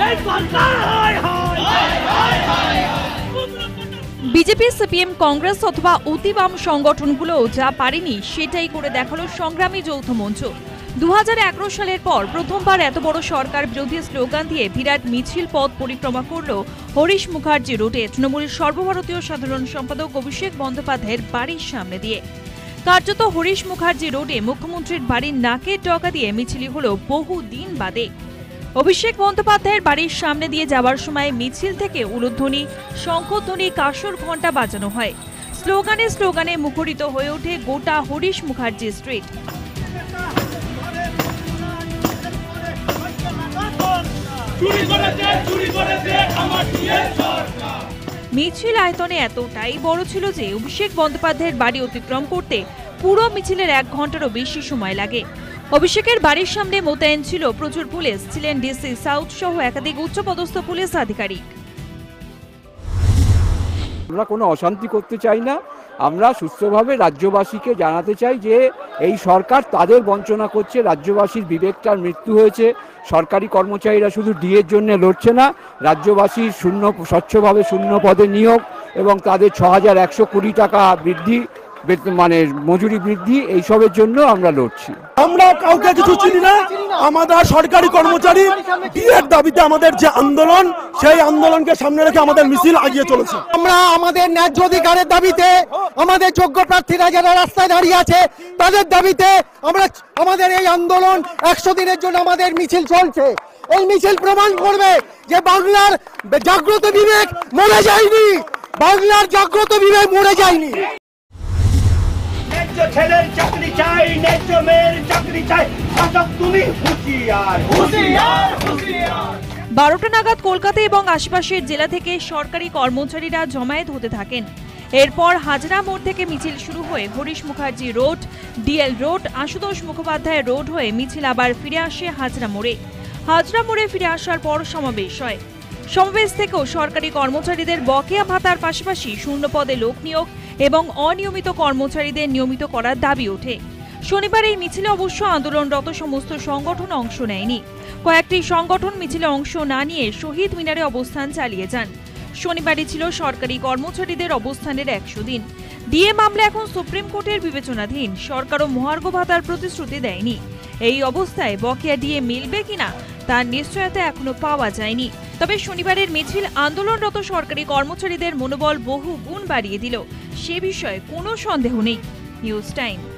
BJP, CPM, Congress অথবা অতি বাম সংগঠনগুলো যা পারেনি সেটাই করে দেখালো সংগ্রামী যৌথ মঞ্চ। 2011 সালের পর প্রথমবার এত বড় সরকার বিরোধী স্লোগান দিয়ে বিরাট মিছিল পথ পরিক্রমা করল হরিশ মুখার্জি রোডে তৃণমূলের সর্বভারতীয় সাধারণ সম্পাদক অভিষেক বন্দ্যোপাধ্যায়ের বাড়ির সামনে দিয়ে। কার্যত হরিশ মুখার্জি রোডে মুখ্যমন্ত্রীর বাড়ির নাকের ডগা দিয়ে মিছিল হলো বহু দিন বাদে। অভিষেক বন্দ্যোপাধ্যায়ের বাড়ির সামনে দিয়ে যাওয়ার সময় মিছিল থেকে উলুধ্বনি, শঙ্খধ্বনি, কাঁসর ঘণ্টা বাজানো হয়। স্লোগানে স্লোগানে মুখরিত হয়ে ওঠে গোটা হরিশ মুখার্জি স্ট্রিট। মিছিল আয়তনে এতটাই বড় ছিল যে অভিষেক বন্দ্যোপাধ্যায়ের বাড়ি অতিক্রম করতে পুরো মিছিলের 1 ঘন্টারও বেশি সময় লাগে। অভিষেকের বাড়ির সামনে মোতায়েন ছিল প্রচুর পুলিশ, ছিলেন ডিসি সাউথ সহ একাধিক উচ্চপদস্থ পুলিশ আধিকারিক। আমরা কোনো অশান্তি করতে চাই না। আমরা সুস্থভাবে রাজ্যবাসীকে জানাতে চাই যে এই সরকার তাদের বঞ্চনা করছে। রাজ্যবাসীর বিবেকটার মৃত্যু হয়েছে। সরকারি কর্মচারীরা শুধু ডিএর জন্য লড়ছে না, রাজ্যবাসীর স্বচ্ছভাবে শূন্য পদে নিয়োগ এবং তাদের 6100 কোটি টাকা বৃদ্ধি, মানে মজুরি বৃদ্ধি, এইসবের জন্য আমরা লড়ছি। আমরা কাউকে কিছু চিনি না। আমাদের সরকারি কর্মচারী ডিএর দাবিতে আমাদের যে আন্দোলন, সেই আন্দোলনকে সামনে রেখে আমাদের মিছিল এগিয়ে চলেছে। আমরা আমাদের ন্যায্য অধিকারের দাবিতে, আমাদের যোগ্য প্রার্থীরা যারা রাস্তায় দাঁড়িয়ে আছে তাদের দাবিতে আমরা আমাদের এই আন্দোলন 100 দিনের জন্য আমাদের মিছিল চলছে। এই মিছিল প্রমাণ করবে যে বাংলার জাগ্রত বিবেক মরে যায়নি, বাংলার জাগ্রত বিবেক মরে যায়নি। ছেলের চাকরি চাই, ন্যায্য মেয়ের চাকরি চাই, শাসক তুমি হুঁশিয়ার, হুঁশিয়ার, হুঁশিয়ার। 12টা নাগাদ কলকাতা এবং আশেপাশের জেলা থেকে সরকারি কর্মচারীরা জমায়েত হতে থাকেন। এরপর হাজরা মোড় থেকে মিছিল শুরু হয়ে Harish Mukherjee road, DL road, Ashutosh Mukhopadhyay road হয়ে মিছিল আবার ফিরে আসে হাজরা মোড়ে। হাজরা মোড়ে ফিরে আসার পর সমাবেশ হয়। সমাবেশ থেকেও সরকারি কর্মচারীদের বকেয়া ভাতার পাশাপাশি শূন্য পদে লোক নিয়োগ এবং অনিয়মিত কর্মচারীদের নিয়মিত করার দাবি ওঠে। শনিবার এই মিছিলে অবশ্য আন্দোলনরত সমস্ত সংগঠন অংশ নেয়নি। কয়েকটি সংগঠন মিছিলে অংশ না নিয়ে শহীদ মিনারে অবস্থান চালিয়ে যান। শনিবারই ছিল সরকারি কর্মচারীদের অবস্থানের 100 দিন। ডিএ মামলা এখন সুপ্রিম কোর্টের বিবেচনাধীন। সরকারও মহার্ঘ ভাতার প্রতিশ্রুতি দেয়নি। এই অবস্থায় বকেয়া ডিএ মিলবে কিনা তার নিশ্চয়তা এখনো পাওয়া যায়নি। তবে শনিবারের মিছিল আন্দোলনরত সরকারি কর্মচারীদের মনোবল বহু গুণ বাড়িয়ে দিল, সে বিষয়ে কোনো সন্দেহ নেই। News time.